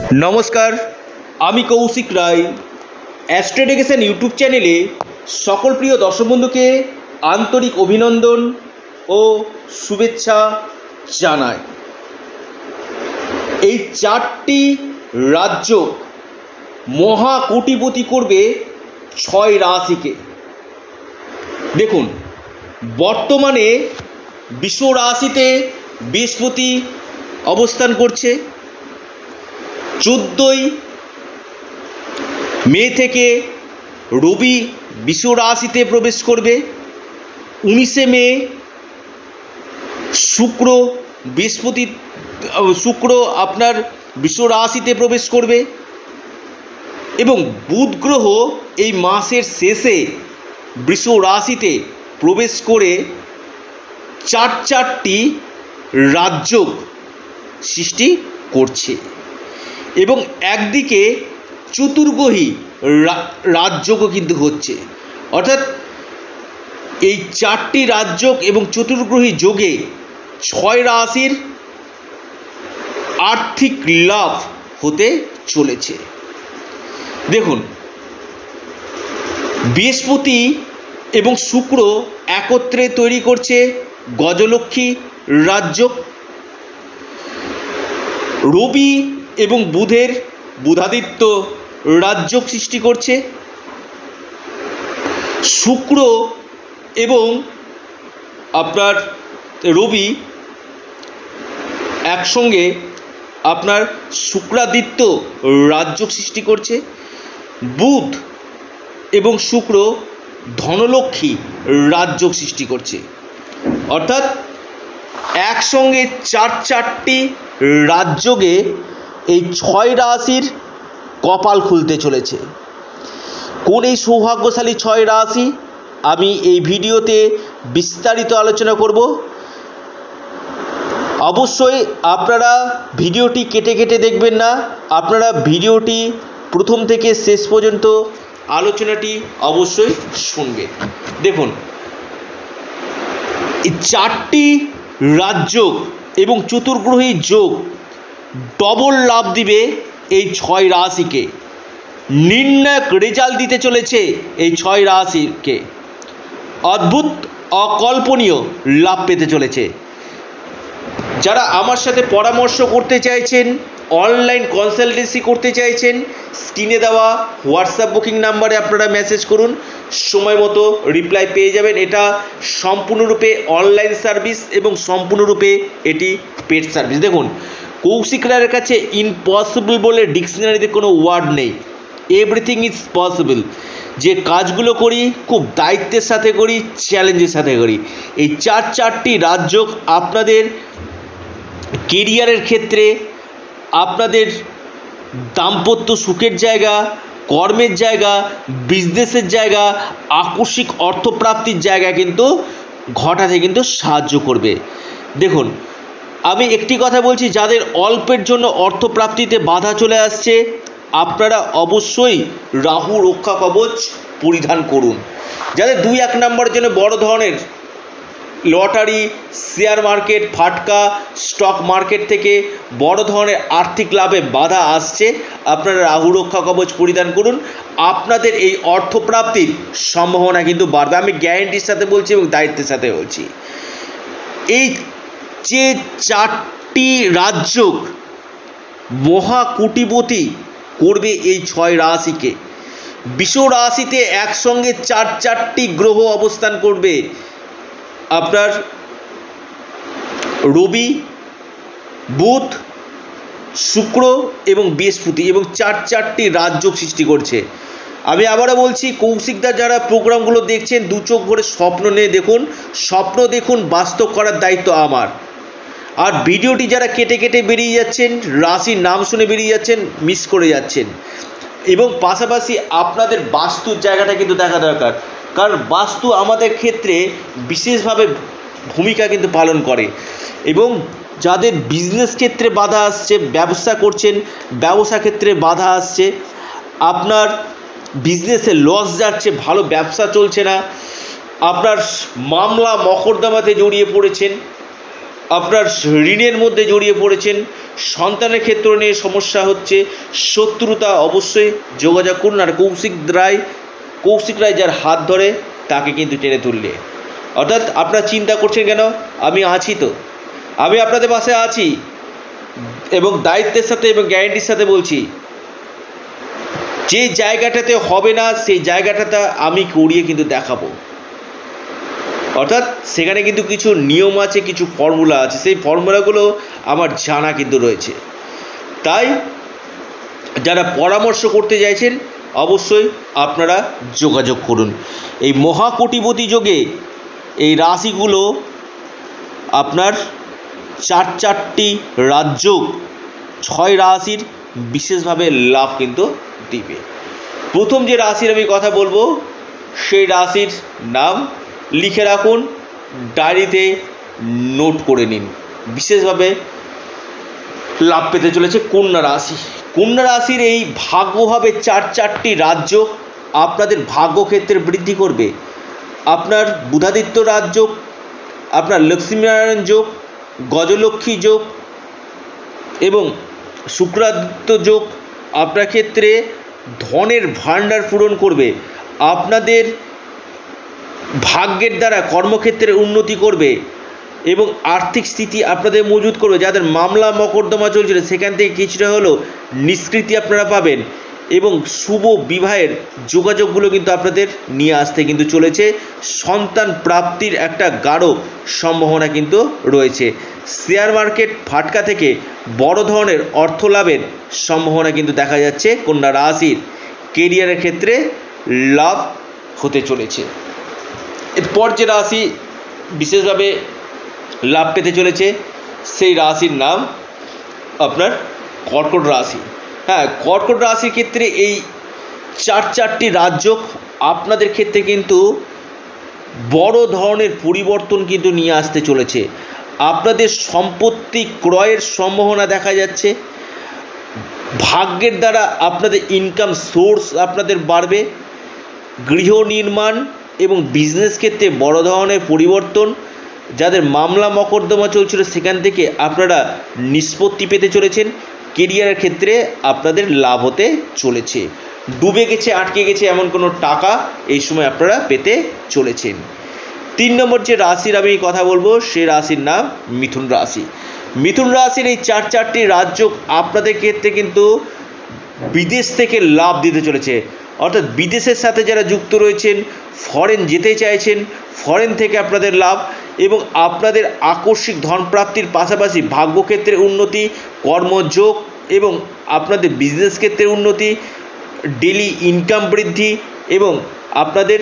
নমস্কার, আমি Kaushik Roy. Astro education YouTube চ্যানেলে সকল প্রিয় দর্শক বন্ধুকে আন্তরিক অভিনন্দন ও শুভেচ্ছা জানাই। এই 4টি রাজ্য মহা কোটিপতি করবে 6 রাশিকে। দেখুন, বর্তমানে বৃষ রাশিতে বৃহস্পতি অবস্থান করছে। 14ই মে থেকে রবি বৃষ রাশিতে প্রবেশ করবে। 19শে মে শুক্র আপনার বৃষ রাশিতে প্রবেশ করবে এবং বুধ গ্রহ এই মাসের শেষে বৃষ রাশিতে প্রবেশ করে 4টি রাজযোগ সৃষ্টি করছে এবং একদিকে চতুর্গ্রহী রাজযোগও কিন্তু হচ্ছে। অর্থাৎ এই 4টি রাজযোগ এবং চতুর্গ্রহী যোগে 6 রাশির আর্থিক লাভ হতে চলেছে। দেখুন, বৃহস্পতি এবং শুক্র একত্রে তৈরি করছে গজলক্ষ্মী রাজযোগ। রবি এবং বুধের বুধাদিত্য রাজযোগ সৃষ্টি করছে। শুক্র এবং আপনার রবি একসঙ্গে আপনার শুক্রাদিত্য রাজযোগ সৃষ্টি করছে। বুধ এবং শুক্র ধনলক্ষ্মী রাজযোগ সৃষ্টি করছে। অর্থাৎ একসঙ্গে 4টি রাজযোগে এই 6 রাশির কপাল খুলতে চলেছে। কোন এই সৌভাগ্যশালী 6 রাশি আমি এই ভিডিওতে বিস্তারিত আলোচনা করব। অবশ্যই আপনারা ভিডিওটি কেটে কেটে দেখবেন না, আপনারা ভিডিওটি প্রথম থেকে শেষ পর্যন্ত আলোচনাটি অবশ্যই শুনবেন। দেখুন, এই 4টি রাজযোগ এবং চতুর্গ্রহী যোগ ডবল লাভ দিবে এই 6 রাশিকে। নির্ণায়ক রেজাল্ট দিতে চলেছে এই 6 রাশিকে। অদ্ভুত অকল্পনীয় লাভ পেতে চলেছে। যারা আমার সাথে পরামর্শ করতে চাইছেন, অনলাইন কনসালটেন্সি করতে চাইছেন, স্ক্রিনে দেওয়া হোয়াটসঅ্যাপ বুকিং নাম্বারে আপনারা মেসেজ করুন, সময় মতো রিপ্লাই পেয়ে যাবেন। এটা সম্পূর্ণরূপে অনলাইন সার্ভিস এবং সম্পূর্ণরূপে এটি পেড সার্ভিস। দেখুন, কৌশিক রায়ের কাছে ইম্পসিবল বলে ডিকশনারিতে কোনো ওয়ার্ড নেই। Everything is possible. যে কাজগুলো করি খুব দায়িত্বের সাথে করি, চ্যালেঞ্জের সাথে করি। এই 4টি রাজযোগ আপনাদের কেরিয়ারের ক্ষেত্রে, আপনাদের দাম্পত্য সুখের জায়গা, কর্মের জায়গা, বিজনেসের জায়গা, আকস্মিক অর্থপ্রাপ্তির জায়গা কিন্তু ঘটাতে কিন্তু সাহায্য করবে। দেখুন, আমি একটি কথা বলছি, যাদের অল্পের জন্য অর্থপ্রাপ্তিতে বাধা চলে আসছে, আপনারা অবশ্যই রাহু রক্ষা কবচ পরিধান করুন। যাদের 2-1 নম্বরের জন্য বড় ধরনের লটারি, শেয়ার মার্কেট, ফাটকা, স্টক মার্কেট থেকে বড় ধরনের আর্থিক লাভে বাধা আসছে, আপনারা রাহু রক্ষা কবচ পরিধান করুন। আপনাদের এই অর্থপ্রাপ্তির সম্ভাবনা কিন্তু বাড়বে। আমি গ্যারেন্টির সাথে বলছি এবং দায়িত্বের সাথে বলছি। এই যে 4টি রাজযোগ মহা কোটিপতি করবে এই 6 রাশিকে। বৃষ রাশিতে একসঙ্গে 4টি গ্রহ অবস্থান করবে। আপনার রবি, বুধ, শুক্র এবং বৃহস্পতি, এবং 4টি রাজযোগ সৃষ্টি করছে। আমি আবারও বলছি, কৌশিকদা যারা প্রোগ্রামগুলো দেখছেন, 2 চোখ ভরে স্বপ্ন নিয়ে দেখুন। স্বপ্ন দেখুন, বাস্তব করার দায়িত্ব আমার। আর ভিডিওটি যারা কেটে কেটে বেরিয়ে যাচ্ছেন, রাশির নাম শুনে বেরিয়ে যাচ্ছেন, মিস করে যাচ্ছেন। এবং পাশাপাশি আপনাদের বাস্তুর জায়গাটা কিন্তু দেখা দরকার, কারণ বাস্তু আমাদের ক্ষেত্রে বিশেষভাবে ভূমিকা কিন্তু পালন করে। এবং যাদের বিজনেস ক্ষেত্রে বাধা আসছে, ব্যবসা করছেন, ব্যবসা ক্ষেত্রে বাধা আসছে, আপনার বিজনেসে লস যাচ্ছে, ভালো ব্যবসা চলছে না, আপনার মামলা মকদ্দমাতে জড়িয়ে পড়েছেন, আপনার ঋণের মধ্যে জড়িয়ে পড়েছেন, সন্তানের ক্ষেত্র নিয়ে সমস্যা হচ্ছে, শত্রুতা, অবশ্যই যোগাযোগ করুন। আর কৌশিক রায় যার হাত ধরে তাকে কিন্তু টেনে তুললে, অর্থাৎ আপনারা চিন্তা করছেন কেন, আমি আছি তো, আমি আপনাদের পাশে আছি এবং দায়িত্বের সাথে এবং গ্যারেন্টির সাথে বলছি, যে জায়গাটাতে হবে না সেই জায়গাটাতে আমি করিয়ে কিন্তু দেখাবো। অর্থাৎ সেখানে কিন্তু কিছু নিয়ম আছে, কিছু ফর্মুলা আছে, সেই ফর্মুলাগুলো আমার জানা কিন্তু রয়েছে। তাই যারা পরামর্শ করতে চাইছেন অবশ্যই আপনারা যোগাযোগ করুন। এই মহাকোটিপতি যোগে এই রাশিগুলো আপনার চারটি রাজ্য 6 রাশির বিশেষভাবে লাভ কিন্তু দিবে। প্রথম যে রাশির আমি কথা বলবো সেই রাশির নাম লিখে রাখুন, ডায়েরিতে নোট করে নিন, বিশেষভাবে লাভ পেতে চলেছে কন্যা রাশি। কন্যা রাশির এই ভাগ্যভাবে চারটি রাজ্য আপনাদের ভাগ্যক্ষেত্রে বৃদ্ধি করবে। আপনার বুধাদিত্য রাজ্য, আপনার লক্ষ্মীনারায়ণ যোগ, গজলক্ষ্মী যোগ এবং শুক্রাদিত্য যোগ আপনার ক্ষেত্রে ধনের ভাণ্ডার পূরণ করবে। আপনাদের ভাগ্যের দ্বারা কর্মক্ষেত্রে উন্নতি করবে এবং আর্থিক স্থিতি আপনাদের মজবুত করবে। যাদের মামলা মকদ্দমা চলছিল সেখান থেকে কিছুটা হলেও নিষ্কৃতি আপনারা পাবেন এবং শুভ বিবাহের যোগাযোগগুলো কিন্তু আপনাদের নিয়ে আসতে কিন্তু চলেছে। সন্তান প্রাপ্তির একটা গাঢ় সম্ভাবনা কিন্তু রয়েছে। শেয়ার মার্কেট ফাটকা থেকে বড় ধরনের অর্থ লাভের সম্ভাবনা কিন্তু দেখা যাচ্ছে কন্যা রাশির। কেরিয়ারের ক্ষেত্রে লাভ হতে চলেছে। এরপর যে রাশি বিশেষভাবে লাভ পেতে চলেছে সেই রাশির নাম আপনার কর্কট রাশি। হ্যাঁ, কর্কট রাশির ক্ষেত্রে এই চারটি রাজ্য আপনাদের ক্ষেত্রে কিন্তু বড় ধরনের পরিবর্তন কিন্তু নিয়ে আসতে চলেছে। আপনাদের সম্পত্তি ক্রয়ের সম্ভাবনা দেখা যাচ্ছে। ভাগ্যের দ্বারা আপনাদের ইনকাম সোর্স আপনাদের বাড়বে। গৃহ নির্মাণ এবং বিজনেস ক্ষেত্রে বড় ধরনের পরিবর্তন। যাদের মামলা মকদ্দমা চলছিল সেখান থেকে আপনারা নিষ্পত্তি পেতে চলেছেন। কেরিয়ারের ক্ষেত্রে আপনাদের লাভ হতে চলেছে। ডুবে গেছে, আটকে গেছে এমন কোনো টাকা এই সময় আপনারা পেতে চলেছেন। 3 নম্বর যে রাশির আমি কথা বলবো সে রাশির নাম মিথুন রাশি। মিথুন রাশির এই চারটি রাজ্য আপনাদের ক্ষেত্রে কিন্তু বিদেশ থেকে লাভ দিতে চলেছে। অর্থাৎ বিদেশের সাথে যারা যুক্ত রয়েছেন, ফরেন যেতে চাইছেন, ফরেন থেকে আপনাদের লাভ এবং আপনাদের আকস্মিক ধনপ্রাপ্তির পাশাপাশি ভাগ্যক্ষেত্রে উন্নতি, কর্মযোগ এবং আপনাদের বিজনেস ক্ষেত্রে উন্নতি, ডেলি ইনকাম বৃদ্ধি এবং আপনাদের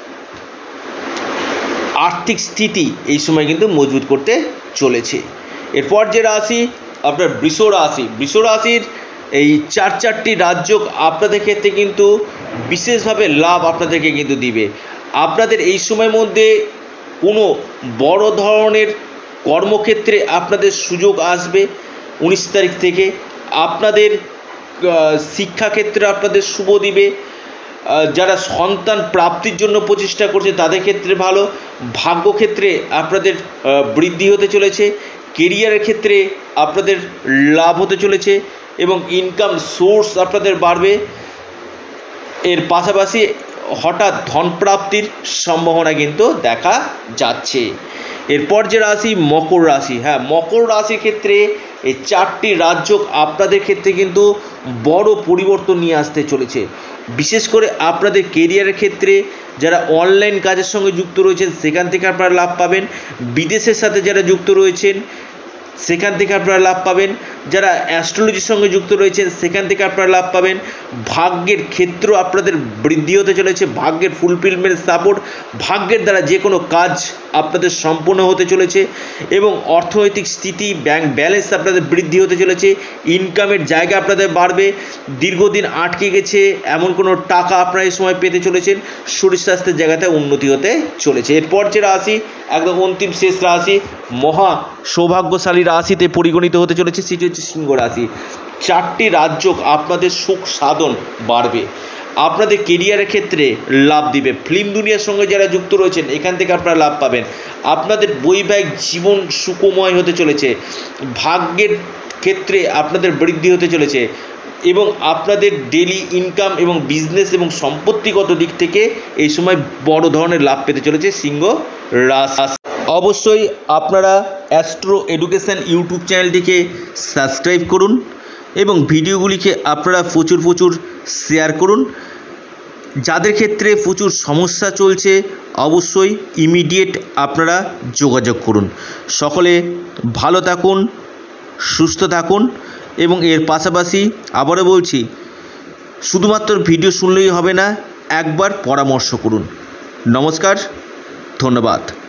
আর্থিক স্থিতি এই সময় কিন্তু মজবুত করতে চলেছে। এরপর যে রাশি আপনার বৃষ রাশি। বৃষ রাশির এই চারটি রাজ্য আপনাদের ক্ষেত্রে কিন্তু বিশেষভাবে লাভ আপনাদেরকে কিন্তু দিবে। আপনাদের এই সময়ের মধ্যে কোনো বড় ধরনের কর্মক্ষেত্রে আপনাদের সুযোগ আসবে 19 তারিখ থেকে। আপনাদের শিক্ষাক্ষেত্রে আপনাদের শুভ দিবে। যারা সন্তান প্রাপ্তির জন্য প্রচেষ্টা করছে তাদের ক্ষেত্রে ভালো। ভাগ্যক্ষেত্রে আপনাদের বৃদ্ধি হতে চলেছে। কেরিয়ারের ক্ষেত্রে আপনাদের লাভ হতে চলেছে এবং ইনকাম সোর্স আপনাদের বাড়বে। এর পাশাপাশি হঠাৎ ধনপ্রাপ্তির সম্ভাবনা কিন্তু দেখা যাচ্ছে। এরপর যে রাশি মকর রাশি। হ্যাঁ, মকর রাশির ক্ষেত্রে এই চারটি রাজ্য আপনাদের ক্ষেত্রে কিন্তু বড় পরিবর্তন নিয়ে আসতে চলেছে। বিশেষ করে আপনাদের কেরিয়ারের ক্ষেত্রে যারা অনলাইন কাজের সঙ্গে যুক্ত রয়েছেন সেখান থেকে আপনারা লাভ পাবেন। বিদেশের সাথে যারা যুক্ত রয়েছেন সেখান থেকে আপনারা লাভ পাবেন। যারা অ্যাস্ট্রোলজির সঙ্গে যুক্ত রয়েছেন সেখান থেকে আপনারা লাভ পাবেন। ভাগ্যের ক্ষেত্র আপনাদের বৃদ্ধি হতে চলেছে। ভাগ্যের ফুলফিলমেন্ট সাপোর্ট, ভাগ্যের দ্বারা যে কোনো কাজ আপনাদের সম্পূর্ণ হতে চলেছে এবং অর্থনৈতিক স্থিতি, ব্যাংক ব্যালেন্স আপনাদের বৃদ্ধি হতে চলেছে। ইনকামের জায়গা আপনাদের বাড়বে। দীর্ঘদিন আটকে গেছে এমন কোনো টাকা আপনারা এই সময় পেতে চলেছেন। শরীর স্বাস্থ্যের জায়গাতে উন্নতি হতে চলেছে। এরপর যে রাশি একদম অন্তিম শেষ রাশি, মহা সৌভাগ্যশালী রাশিতে পরিগণিত হতে চলেছে, সেটি হচ্ছে সিংহ রাশি। চারটি রাজ্য আপনাদের সুখ সাধন বাড়বে। আপনাদের কেরিয়ারের ক্ষেত্রে লাভ দিবে। ফিল্ম দুনিয়ার সঙ্গে যারা যুক্ত রয়েছেন এখান থেকে আপনারা লাভ পাবেন। আপনাদের বৈবাহিক জীবন সুখময় হতে চলেছে। ভাগ্যের ক্ষেত্রে আপনাদের বৃদ্ধি হতে চলেছে এবং আপনাদের ডেলি ইনকাম এবং বিজনেস এবং সম্পত্তিগত দিক থেকে এই সময় বড় ধরনের লাভ পেতে চলেছে সিংহ রাশি। অবশ্যই আপনারা অ্যাস্ট্রো এডুকেশন ইউটিউব চ্যানেলটিকে সাবস্ক্রাইব করুন এবং ভিডিওগুলিকে আপনারা প্রচুর শেয়ার করুন। যাদের ক্ষেত্রে প্রচুর সমস্যা চলছে অবশ্যই ইমিডিয়েট আপনারা যোগাযোগ করুন। সকলে ভালো থাকুন, সুস্থ থাকুন এবং এর পাশাপাশি আবারও বলছি, শুধুমাত্র ভিডিও শুনলেই হবে না, একবার পরামর্শ করুন। নমস্কার, ধন্যবাদ।